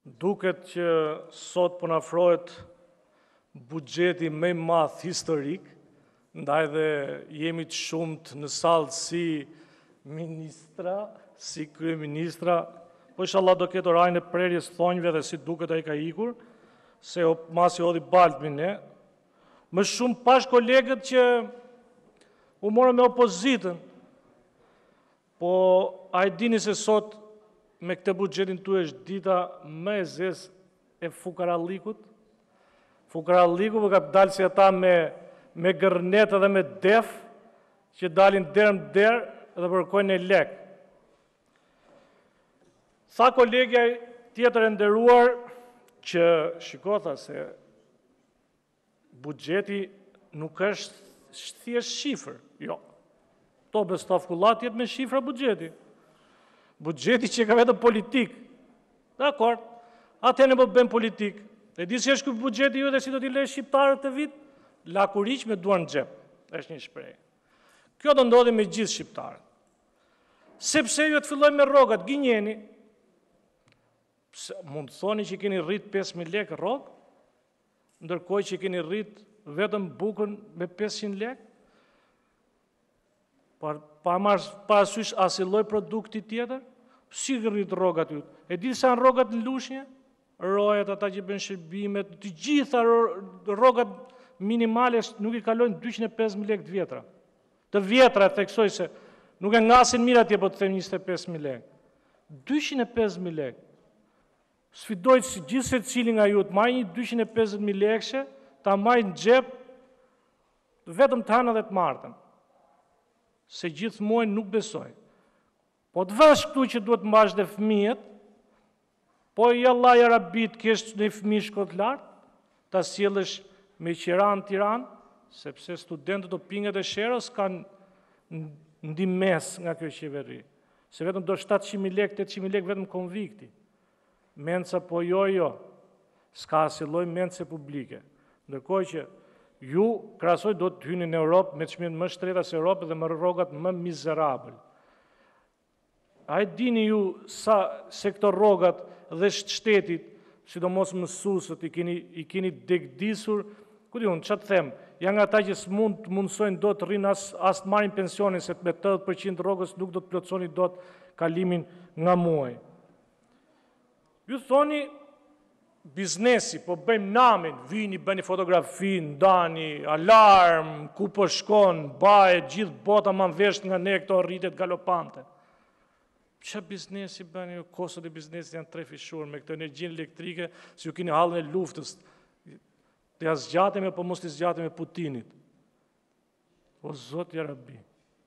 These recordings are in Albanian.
Duket që sot po na afrohet buxheti më i madh historik, ndaj dhe jemi të shumt në sallë si ministra, si kryeministra, po inshallah do ketë orarin e prerjes thonjve dhe si duket ai ka ikur, se masi hodhi baltmi ne. Më shumë pash kolegët që u morën me opozitën, po a e dini se sot me këtë buxhetin tu është dita më e zezë e fukarallikut? Fukaralliku më ka dalë si ata me gërnet dhe me def, që dalin derë më derë dhe përkojnë e lek. Tha kolegja tjetër e nderuar që shikota se buxheti nuk është thjesht shifër, jo. To bestafkullat jetë me shifra buxheti. Buxheti që ka vetëm politik. Dakor, atë ne po bëjmë politik. E di si është ky buxheti ju dhe si do t'i lejë shqiptarët të vit? Lakuriq me duar në xhep. Është një shprehje. Kjo do ndodhi me gjithë shqiptarët. Sepse ju të fillojmë me rrogat, gënjeni. Mund të thoni që keni rrit 5.000 lekë rrogë, ndërkohë që keni rrit vetëm bukën me 500 lekë? Pa parasysh asnjë lloj produkti tjetër, si rrit rrogat ju? E di sa janë rrogat në lushnje? Rojet ata që bën shërbimet, të gjitha rrogat minimale nuk i kalojnë 205.000 lekë të vjetra. Të vjetra theksoj se nuk e ngasin mirë atje po të them 25.000 lekë. 205.000 lekë. Sfidoj që gjithë secili nga ju të marrë një 250.000 lekëshe, ta marrë në xhep vetëm të hëna dhe të martën. Se gjithë muaj nuk besoj. Po të vash këtu që duhet mbash dhe fëmijët, po i Allah i Arabit kesh në fëmijë shkot lartë, ta sjellësh me qiran Tiranë, sepse studentët o pinget e sherës kanë ndimes nga kjo qeveri. Se vetëm do 700.000 lekë, 800.000 lekë vetëm konvikti. Menca po jo, s'ka asnjë lloj mence publike. Ndërkohë që ju krahasoj do të hyni në Europë me çmimet më shtreta se Europë dhe me rrogat më mizerabël. A e dini ju se këto rrogat dhe shtetit, sidomos mësuesët, i keni degdisur, ku di unë, ç'a të them, janë ata që s'mund të mundsojnë do të rrinë as të marrin pensionin, se me 80% rrogës nuk do të plotsoni dot kalimin nga muaj. Ju thoni biznesi, po bëjmë namin, vini, bëni fotografi, ndani, alarm, ku po shkon, baje, gjithë bota ma vesh nga ne këto rritet galopante. Që biznesi bëni, kostot e biznesit janë tre fishur, me këtë energjinë elektrike, si ju kini halën e luftës, të ja zgjatime, po mos të zgjatime Putinit. O Zot i Rabi.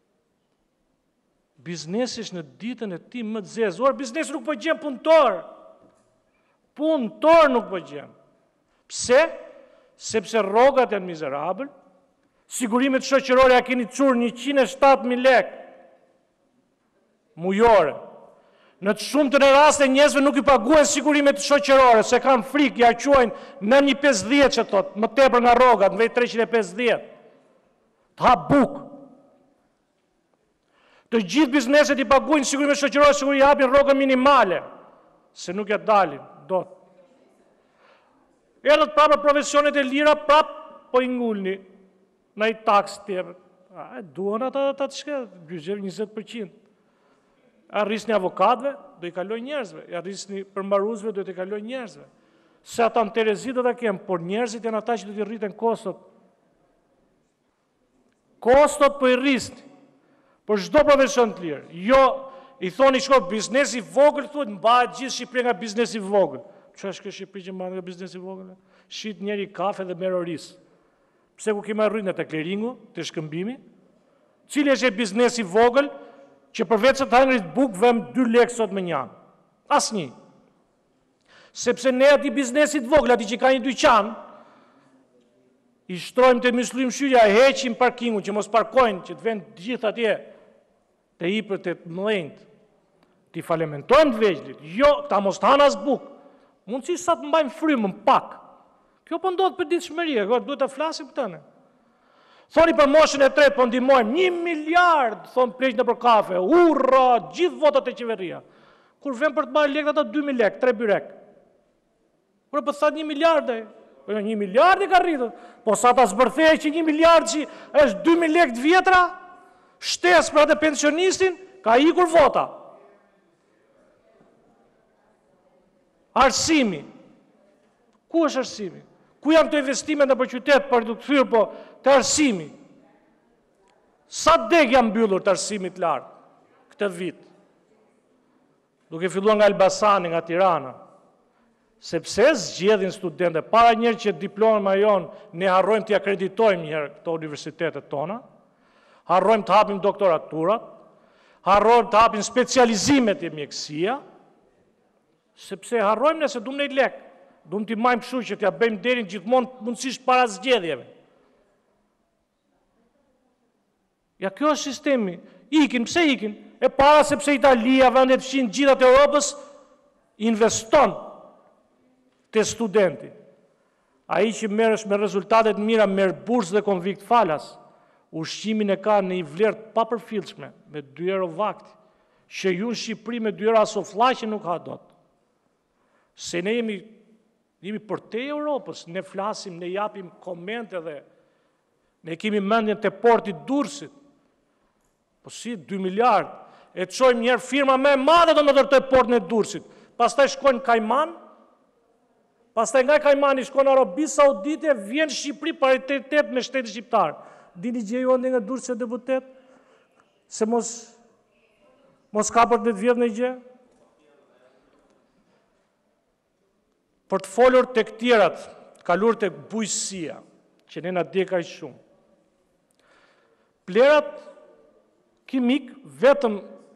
Biznesi është në ditën e ti më të zezë, biznesi nuk po gjem punëtor. Punëtor nuk po gjem. Pse? Sepse rrogat janë mizerabël, sigurimet shoqërore a keni curë 107.000 lekë mujore. Në të shumtën e raste njerëzve nuk i paguhen sigurimet shoqërore, se kanë frikë, ja quajnë në 150 që thotë, më tepër nga rrogat, në vej 350. Të hap bukë. Të gjithë bizneset i paguajnë sigurimet shoqërore, sigur i hapin rrogën minimale, se nuk ja dalin. Erdhët prapë profesionet e lira, prapë po i ngulni në i taks tjepër. Duan ata të shkëtë, gjyqev 20%. Arrisni avokatve, do i kaloj njerëzve. Arrisni përmbaruzve, do i kaloj njerëzve. Se ata në Terezit do të kemë, por njerëzit janë ata që do t'i rriten kostot. Kostot po i rrisni. Por çdo profesion të lirë. Jo, i thoni shko biznesi vogël, thuhet mbahet gjithë Shqipëria nga biznesi vogël. Që është kjo Shqipëri që mbahet nga biznesi vogël? Shit njeri kafe dhe merr oris. Pse ku kemi arrit në të kleringu, të shkëmbimi? Cili është e biznesi vogël që përveç se të hangrit bukë vëm 2 lekë sot me njanë? Asnjë. Sepse ne ati biznesit vogël, ati që ka një dyqan, i shtrojmë të myslim shyrja, heqim parkingu, që mos parkojnë, që të vend gjithë atje, të hipër të mëdhenjt, t'i falementojnë të veçlit, jo, ta mos të hanë as bukë, mundësi sa të mbajmë frymën pak. Kjo po ndodhë për ditë shmërie, duhet të flasim për tëne. Thoni për moshën e tretë, po ndihmojmë 1 miliard, thonë pleqë në për kafe, urra, gjithë votat e qeveria. Kur vem për të marrë lekë, ata 2.000 lekë, 3 byrek. Kërë për thot 1 miliardë, 1 miliardë ka rritur, po sa ta zbërthej që 1 miliardë që është 2.000 lekë të vjetra, shtesë për atë pensionistin, ka ikur vota. Arsimi. Ku është arsimi? Ku janë të investimet në për qytet për të këthyrë, po të arsimi? Sa deg janë mbyllur të arsimit lartë këtë vit? Duke filluar nga Elbasani, nga Tirana. Sepse zgjedhin studente, para njerë që diploma jonë ne harrojmë të akreditojmë njerë këto universitetet tona, harrojmë të hapim doktoraturat, harrojmë të hapim specializimet e mjekësia, sepse harrojmë nëse dumë në i lekë. Dumë t'i majmë kështu që t'ja bëjmë derin gjithmonë mundësisht para zgjedhjeve. Ja, kjo është sistemi. Ikin, pse ikin? E para sepse Italia, vendet fshin gjithat e Europës, investon të studenti. A i që merresh me rezultatet mira, merë bursë dhe konvikt falas, ushqimin e ka në i vlerë pa përfillshme, me 2 euro vakti, që ju në Shqipëri me 2 euro aso flaqe nuk ha dot. Se ne jemi për te Europës, ne flasim, ne japim komente dhe ne kemi mendjen të portit Durrësit. Po si, 2 miliardë, e të qojmë njerë firma me madhe do në dërtoj portin e Durrësit. Pastaj shkojnë Kajman, pastaj nga Kajmani shkojnë Arabi Saudite, vjen Shqipëri paritetet me shtetin shqiptar. Dini gjeju ande nga Durrësi e deputet? Se mos ka për 10 vjetë në i gje? Për të folur të këtjerat, kalur të bujësia, që ne nga deka i shumë. Plerat kimik, vetëm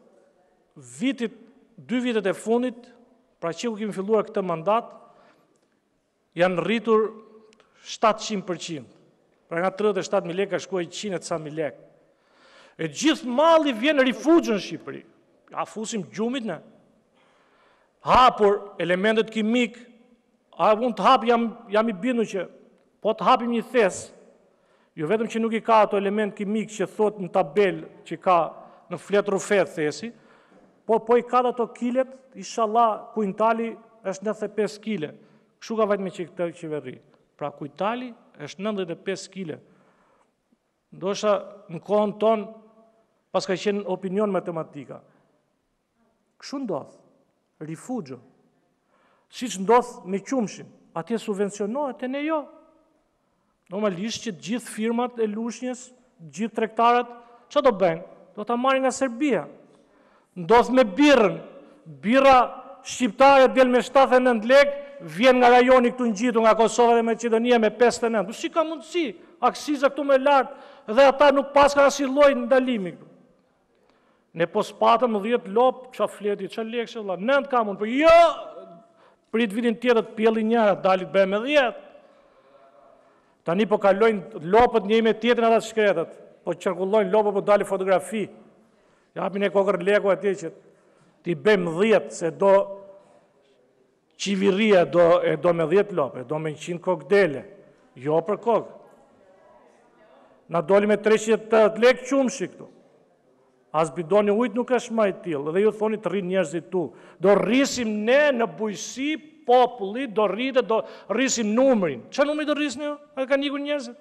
2 vitet e fundit, pra që ku kemi filluar këtë mandat, janë rritur 700%. Pra nga 37.000 lekë ka shkuar 100.000 lekë. E gjithë malli vjen rifugjën në Shqipëri. A fusim gjumit ne? Hapur elementet kimik, a unë të hapë jam i bindu që po të hapim një thes, jo vetëm që nuk i ka ato element kimik që thot në tabel që ka në flet rufet thesi, po i ka dhe ato kilet, inshallah kuintali është 95 kile. Kështu ka vajtë me që këtë qeveri. Pra kuintali është 95 kile. Ndosha në kohën tonë, pas ka qenë opinion matematika. Kështu ndodhë, rifugjo. Si që ndodhë me qumshin, atje subvencionohet e ne jo. Normalisht që gjithë firmat e lushnjës, gjithë tregtarët, që do bëjnë? Do të marrin nga Serbia. Ndodhë me birën, bira shqiptare del me 79 lekë, vjen nga rajoni këtu në gjithu, nga Kosova dhe Macedonia me 59. Si ka mundësi, aksiza këtu me lartë, dhe ata nuk pas ka si loj në ndalimi këtu. Ne po spatëm 10 lopë, që fleti, që lekë që vla, 9 ka mundë, për jo, prit vitin tjetër të pjelli njëra, dalit bëhe me 10. Tani po kalojnë lopët një me tjetër në atë shkretët, po qërkullojnë lopët po dali fotografi. Japin e kokër leku ati që ti bëjmë 10, se do qiviria do me 10 lopë, do me 100 kokdele, jo për kokë. Na doli me 300 lekë qumshi këtu. As bidoni ujtë nuk është ma i tilë, dhe ju thoni të rrinë njerëzit tu. Do rrisim ne në bujësi, populli, do rritë, do rrisim numërin. Që numëri do rrisim jo? A ka njikur njerëzit?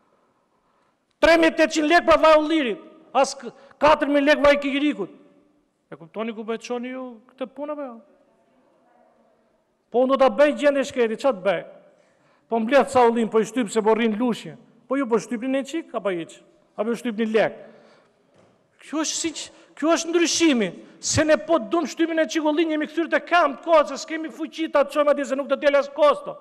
3.800 lekë për vaj u lirit, as 4.000 lekë vaj kikirikut. E kuptoni ku bëjtë qoni ju këtë punë për jo? Po unë do të bëjt gjende shkreti, që të bëjt? Po mbledh sa ullim, po i shtypë se po rrinë lushje. Po ju po shtypin e qik, apo i që? Apo i shtypin lekë? Kjo është ndryshimi, se ne po dumë shtypin e qikullin, jemi këthyrë të kam të kohë, se s'kemi fuqita të qojmë ati, se nuk të tjeli as kosto.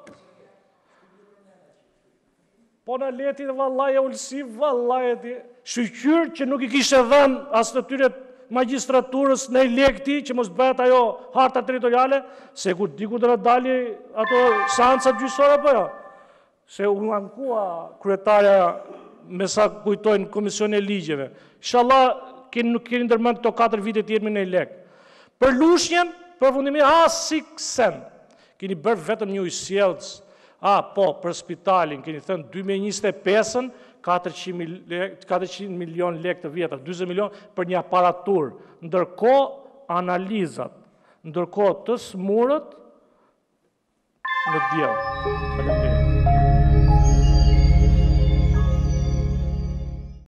Po në leti dhe vallaj e ullësi, vallaj e ti, shqyqyrë që nuk i kishe dhenë as të tyre magistraturës në i lekti, që mos bëhet ajo harta teritoriale, se ku diku të rëdali ato seancat gjysore, po jo. Se unë ankua kryetarja me sa kujtojnë Komision e Ligjeve. Inshallah, nuk keni ndërmend këto 4 vite tjerë me në lek. Për lushnjen, për fundimi, si kësen. Keni bërë vetëm një ujësjelës, po, për spitalin, keni thënë 2025-ën, 400 milion lek të vjetër, 20 milion për një aparatur. Ndërko analizat, ndërko të smurët, në diell. Faleminderit.